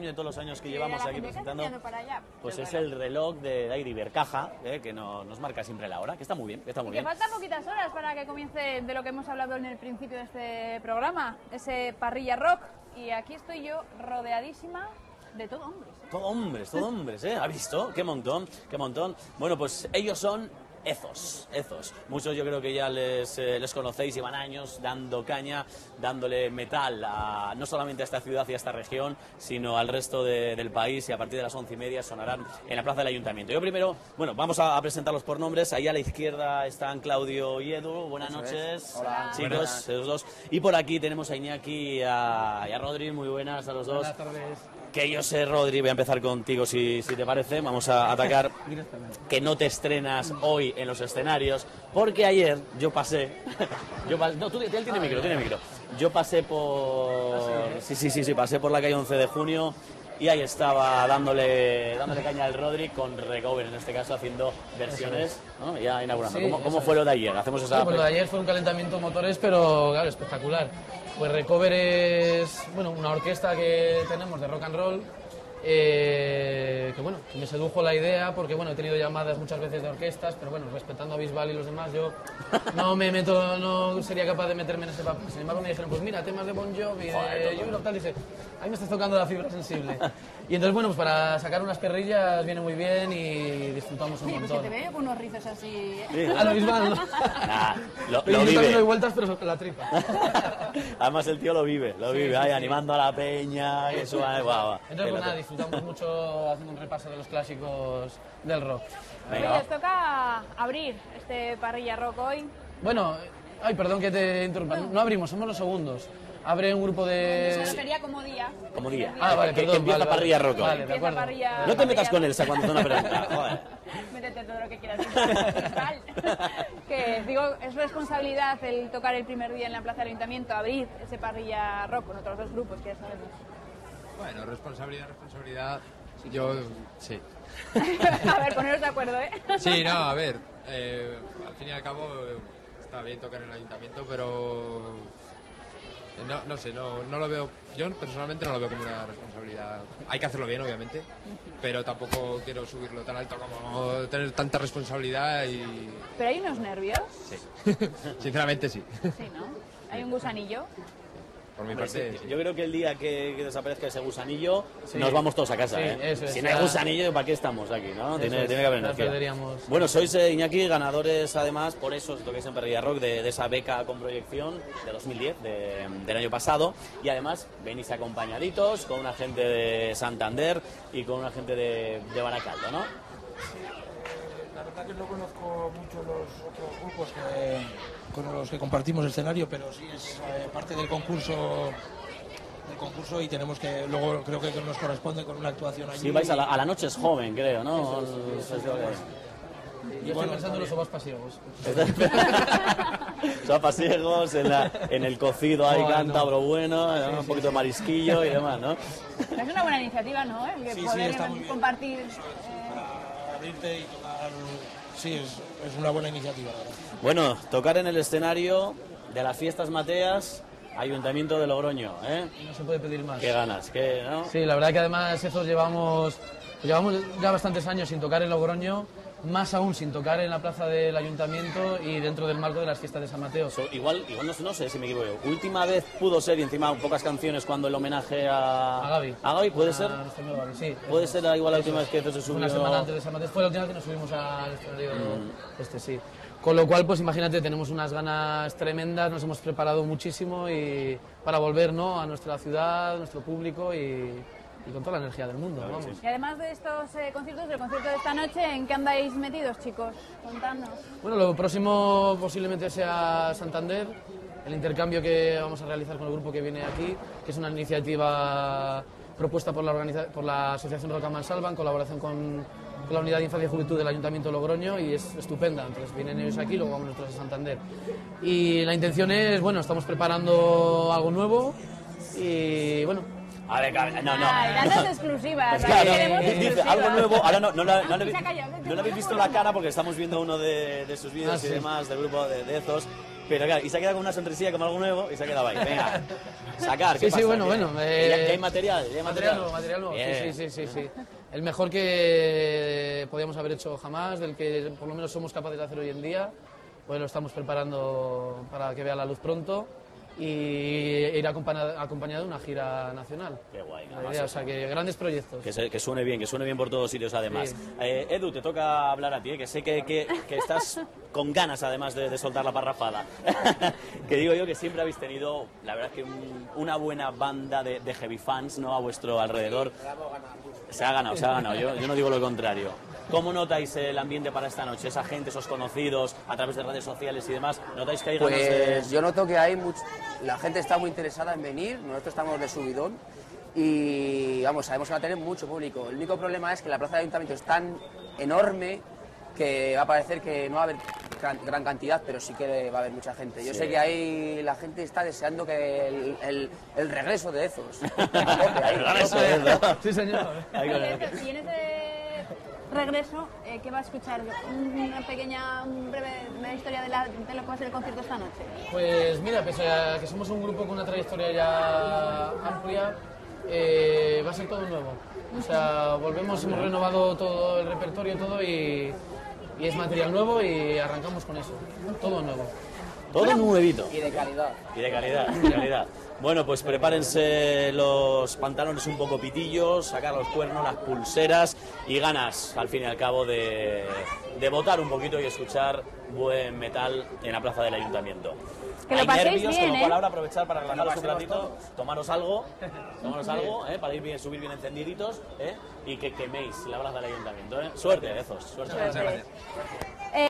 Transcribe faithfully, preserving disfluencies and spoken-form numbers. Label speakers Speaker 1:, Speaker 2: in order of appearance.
Speaker 1: de todos los años que llevamos
Speaker 2: la
Speaker 1: aquí
Speaker 2: gente
Speaker 1: presentando,
Speaker 2: para allá.
Speaker 1: pues
Speaker 2: Qué
Speaker 1: es
Speaker 2: bueno.
Speaker 1: el reloj de Dair Ibercaja, eh, que no, nos marca siempre la hora, que está muy bien, que está muy
Speaker 2: Y que
Speaker 1: bien.
Speaker 2: faltan poquitas horas para que comience de lo que hemos hablado en el principio de este programa, ese Parrilla Rock. Y aquí estoy yo rodeadísima de todo hombres. ¿eh?
Speaker 1: Todo hombres, todo hombres, ¿eh? ¿Ha visto? Qué montón, qué montón. Bueno, pues ellos son Ethos, Ethos. Muchos yo creo que ya les, eh, les conocéis, llevan años dando caña, dándole metal a, no solamente a esta ciudad y a esta región, sino al resto de, del país, y a partir de las once y media sonarán en la plaza del Ayuntamiento. Yo primero, bueno, vamos a, a presentarlos por nombres. Ahí a la izquierda están Claudio y Edu. Buenas
Speaker 3: Eso
Speaker 1: noches.
Speaker 3: es. Hola.
Speaker 1: Chicos,
Speaker 3: Buenas.
Speaker 1: esos dos. Y por aquí tenemos a Iñaki y a, y a Rodri. Muy buenas a los dos.
Speaker 3: Buenas tardes.
Speaker 1: Que yo sé, Rodri, voy a empezar contigo si, si te parece. Vamos a atacar que no te estrenas hoy en los escenarios, porque ayer yo pasé... yo pas- no, tú, él tiene micro, tiene micro. Yo pasé por... Sí, sí, sí, sí, pasé por la calle once de junio y ahí estaba dándole dándole caña al Rodri con Recover, en este caso, haciendo versiones, ¿no? Ya inaugurando.
Speaker 3: Sí,
Speaker 1: ¿Cómo, cómo
Speaker 3: eso
Speaker 1: fue
Speaker 3: es.
Speaker 1: lo de ayer? Hacemos esa...
Speaker 3: Sí, pues lo de ayer fue un calentamiento de motores, pero claro, espectacular. Pues Recover es bueno, una orquesta que tenemos de rock and roll, eh, que bueno, que me sedujo la idea porque bueno, he tenido llamadas muchas veces de orquestas, pero bueno, respetando a Bisbal y los demás, yo no me meto, no sería capaz de meterme en ese papel. Sin embargo me dijeron, pues mira, temas de Bon Jovi, de Yolo, tal, dice, ahí me estás tocando la fibra sensible. Y entonces bueno, pues para sacar unas perrillas viene muy bien y disfrutamos un
Speaker 2: Oye, pues que
Speaker 3: montón.
Speaker 2: te veo con unos rizos así. ¿eh?
Speaker 1: Sí.
Speaker 3: A lo Bisbal, ¿no?
Speaker 1: Nah, lo,
Speaker 3: Yo
Speaker 1: lo
Speaker 3: también
Speaker 1: vive.
Speaker 3: doy vueltas, pero con la tripa.
Speaker 1: Además el tío lo vive, lo
Speaker 3: Sí,
Speaker 1: vive,
Speaker 3: sí,
Speaker 1: ahí
Speaker 3: sí.
Speaker 1: animando a la peña, que suba, eh, guau, guau.
Speaker 3: Entonces, pues nada, disfrutamos mucho haciendo un repaso de los clásicos del rock.
Speaker 1: Venga,
Speaker 2: Oye, os toca abrir este Parrilla Rock hoy.
Speaker 3: Bueno, ay, perdón que te interrumpa, no abrimos, somos los segundos. Abre un grupo
Speaker 2: Eso
Speaker 3: de...
Speaker 2: sería como día.
Speaker 1: como día.
Speaker 3: Ah, vale,
Speaker 1: que, que
Speaker 3: perdón.
Speaker 1: empieza
Speaker 3: vale, vale.
Speaker 1: Parrilla Rock hoy.
Speaker 3: Vale, de
Speaker 2: Empieza
Speaker 3: acuerdo.
Speaker 2: Parrilla-
Speaker 1: No te metas
Speaker 2: Parrilla
Speaker 1: con
Speaker 2: Rock.
Speaker 1: Elsa cuando te una pregunta, joder.
Speaker 2: Métete todo lo que quieras. Tal. Que digo, es responsabilidad el tocar el primer día en la plaza del Ayuntamiento, abrir ese Parrilla Rock con otros dos grupos que ya sabemos.
Speaker 4: Bueno, responsabilidad, responsabilidad. Yo, sí.
Speaker 2: A ver, poneros de acuerdo, ¿eh?
Speaker 4: Sí, no, a ver. eh, al fin y al cabo, eh, está bien tocar en el ayuntamiento, pero. eh, No, no sé, no, no lo veo. Yo personalmente no lo veo como una responsabilidad. Hay que hacerlo bien, obviamente, pero tampoco quiero subirlo tan alto como tener tanta responsabilidad y.
Speaker 2: Pero hay unos nervios,
Speaker 4: Sí. Sinceramente, sí.
Speaker 2: sí, ¿no? Hay un gusanillo.
Speaker 4: Por mi
Speaker 1: Hombre,
Speaker 4: parte,
Speaker 1: sí,
Speaker 4: sí.
Speaker 1: yo creo que el día que, que desaparezca ese gusanillo,
Speaker 3: Sí.
Speaker 1: nos vamos todos a casa,
Speaker 3: Sí,
Speaker 1: ¿eh?
Speaker 3: eso es,
Speaker 1: si no
Speaker 3: ya-
Speaker 1: hay gusanillo, ¿para qué estamos aquí, no? Tiene,
Speaker 3: es,
Speaker 1: tiene que haber
Speaker 3: ya
Speaker 1: energía.
Speaker 3: perderíamos.
Speaker 1: Bueno, sois, eh, Iñaki, ganadores, además, por eso os toquéis en Parrilla Rock, de, de esa beca con proyección de dos mil diez, de- del año pasado, y además venís acompañaditos con una gente de Santander y con una gente de, de Baracaldo, ¿no?
Speaker 5: La verdad que no conozco mucho los otros grupos que, con los que compartimos escenario, pero sí es eh, parte del concurso del concurso y tenemos que luego creo que nos corresponde con una actuación allí.
Speaker 1: Si vais a la, a la noche es joven, creo, ¿no?
Speaker 5: Eso es,
Speaker 1: Eso es lo que-
Speaker 3: Yo estoy pensando en los sobas pasiegos.
Speaker 1: Son pasiegos, en, la- en el cocido hay
Speaker 3: Oh, no.
Speaker 1: cántabro bueno, ¿no? Un poquito de marisquillo y demás, ¿no?
Speaker 2: Es una buena iniciativa, ¿no? El que
Speaker 5: Sí, sí,
Speaker 2: poder
Speaker 5: está muy bien.
Speaker 2: compartir. eh,
Speaker 5: Para abrirte y tocar. Sí, es, es una buena iniciativa, la verdad.
Speaker 1: Bueno, tocar en el escenario de las fiestas Mateas, Ayuntamiento de Logroño, ¿eh?
Speaker 3: No se puede pedir más.
Speaker 1: Qué ganas, qué, ¿no?
Speaker 3: Sí, la verdad que además esos llevamos, llevamos ya bastantes años sin tocar en Logroño, más aún sin tocar en la plaza del Ayuntamiento y dentro del marco de las fiestas de San Mateo.
Speaker 1: So- igual, igual no, sé- no sé si me equivoco. Última vez pudo ser, y encima pocas canciones, cuando el homenaje a...
Speaker 3: A Gaby.
Speaker 1: ¿A Gaby? ¿Puede
Speaker 3: A
Speaker 1: ser?
Speaker 3: nuestro amigo Gaby, sí.
Speaker 1: ¿Puede
Speaker 3: eso
Speaker 1: ser
Speaker 3: es.
Speaker 1: igual la
Speaker 3: Eso
Speaker 1: última
Speaker 3: es.
Speaker 1: vez que se subió?
Speaker 3: Una semana antes de San Mateo. Fue la última vez que nos subimos al escenario
Speaker 1: Mm.
Speaker 3: este, sí. Con lo cual, pues imagínate, tenemos unas ganas tremendas, nos hemos preparado muchísimo y para volver, ¿no?, a nuestra ciudad, nuestro público y, y con toda la energía del mundo,
Speaker 1: Claro que
Speaker 3: vamos.
Speaker 2: Y además de estos eh, conciertos, del concierto de esta noche, ¿en qué andáis metidos, chicos? Contadnos.
Speaker 3: Bueno, lo próximo posiblemente sea Santander, el intercambio que vamos a realizar con el grupo que viene aquí, que es una iniciativa propuesta por la, organiza- por la Asociación Rock and Mansalva en colaboración con, con la Unidad de Infancia y Juventud del Ayuntamiento de Logroño y es estupenda. Entonces vienen ellos aquí, luego vamos nosotros a Santander. Y la intención es, bueno, estamos preparando algo nuevo y bueno,
Speaker 1: A ver, a ver, no, no.
Speaker 2: Ay, datos exclusivas.
Speaker 1: Es
Speaker 2: aquí
Speaker 1: que ahora
Speaker 2: queremos
Speaker 1: dice
Speaker 2: exclusivas.
Speaker 1: algo nuevo, ahora no, no, la- no, le,
Speaker 2: Se ha callado.
Speaker 1: no le habéis visto la cara porque estamos viendo uno de, de sus vídeos
Speaker 3: Ah,
Speaker 1: y
Speaker 3: sí.
Speaker 1: demás del grupo de, de Ezos Pero claro, y se ha quedado con una sonrisilla como algo nuevo y se ha quedado ahí. Venga, sacar, ¿qué
Speaker 3: Sí,
Speaker 1: pasa?
Speaker 3: sí, bueno,
Speaker 1: ¿Qué?
Speaker 3: bueno.
Speaker 1: ¿Ya, ya hay
Speaker 3: eh,
Speaker 1: material? ¿Ya hay
Speaker 3: Material
Speaker 1: material?
Speaker 3: nuevo, material nuevo. Sí,
Speaker 1: Bien.
Speaker 3: sí, sí, sí, sí. El mejor que podíamos haber hecho jamás, del que por lo menos somos capaces de hacer hoy en día, pues lo estamos preparando para que vea la luz pronto y ir acompañado, acompañado de una gira nacional.
Speaker 1: Qué guay,
Speaker 3: La
Speaker 1: además
Speaker 3: idea, o
Speaker 1: eso.
Speaker 3: sea, que grandes proyectos.
Speaker 1: Que, se- que suene bien, que suene bien por todos sitios además.
Speaker 3: Sí.
Speaker 1: Eh, Edu, te toca hablar a ti, eh, que sé que, que- que estás con ganas además de, de soltar la parrafada. Que digo yo que siempre habéis tenido, la verdad es que un- una buena banda de, de heavy fans, ¿no?, a vuestro alrededor. Se ha ganado, se ha ganado, yo, yo no digo lo contrario. ¿Cómo notáis el ambiente para esta noche? Esa gente, esos conocidos, a través de redes sociales y demás, ¿notáis que hay ganas de...?
Speaker 6: Pues yo noto que hay mucho, la gente está muy interesada en venir, nosotros estamos de subidón y vamos, sabemos que va a tener mucho público. El único problema es que la plaza de ayuntamiento es tan enorme que va a parecer que no va a haber gran, gran cantidad, pero sí que va a haber mucha gente. Yo
Speaker 1: Sí.
Speaker 6: sé que ahí la gente está deseando que el, el- el regreso de Ezos. Ahí,
Speaker 1: El regreso de Ezos.
Speaker 3: Sí, señor.
Speaker 1: Ahí con el-
Speaker 2: Y en ese regreso, eh, ¿qué va a escuchar? Una pequeña, un breve, breve historia de, la- de lo que va a ser el concierto esta noche.
Speaker 3: Pues mira, pese a que somos un grupo con una trayectoria ya amplia, eh, va a ser todo nuevo. O sea, volvemos, hemos renovado todo el repertorio, todo y, y es material nuevo y arrancamos con eso. Todo nuevo.
Speaker 1: Todo nuevito.
Speaker 6: Y de calidad.
Speaker 1: Y de calidad, de calidad. Bueno, pues prepárense los pantalones un poco pitillos, sacar los cuernos, las pulseras y ganas, al fin y al cabo, de, de botar un poquito y escuchar buen metal en la plaza del ayuntamiento.
Speaker 2: Que lo
Speaker 1: Hay
Speaker 2: paséis
Speaker 1: nervios,
Speaker 2: bien,
Speaker 1: con lo cual
Speaker 2: ¿eh?
Speaker 1: ahora aprovechar para relajaros un ratito, tomaros algo, tomaros algo, ¿eh? Para ir bien, subir bien encendiditos, ¿eh? Y que queméis la plaza del ayuntamiento, ¿eh? Suerte, Ezos, suerte.
Speaker 2: Suerte.